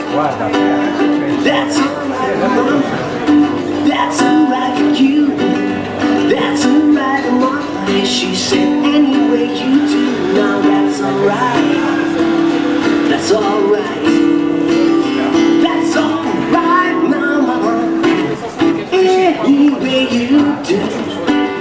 That's alright, mama. That's alright for you. That's alright, mama. She said, any way you do, now that's alright. That's alright. That's alright, mama. Any way you do.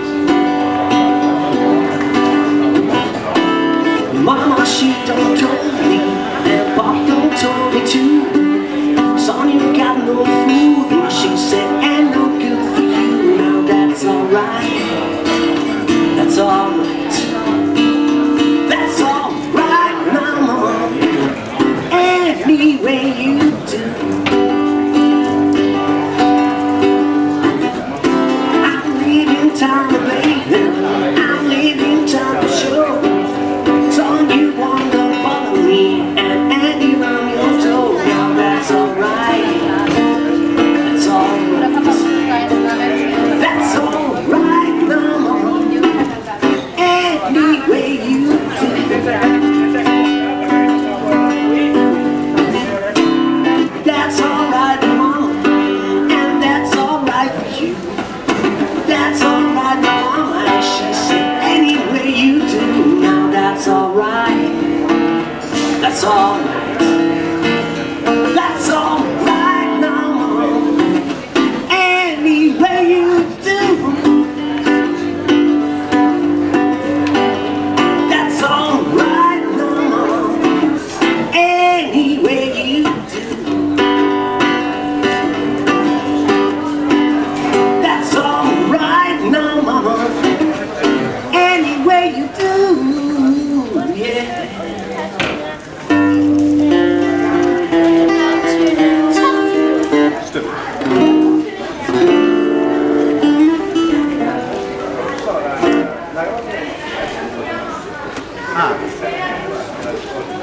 Mama, she don't told me, and Pop don't told me too. Son, you got no food, and she said, ain't no good for you. Now that's alright. That's alright. That's alright, mama. Any way you do. I'm leaving town, baby. I'm leaving town for sure. You want to follow me and Andy on your toe. Now that's alright. That's alright. That's alright, mama. Any way you do. That's alright, mama. And that's alright for you. That's alright, mama. And she said, any way you do. Now that's alright. That's alright. That's alright now. Any way you do. That's alright now. Any way you do. That's alright now, mama. Any way you do. Yeah. Ah.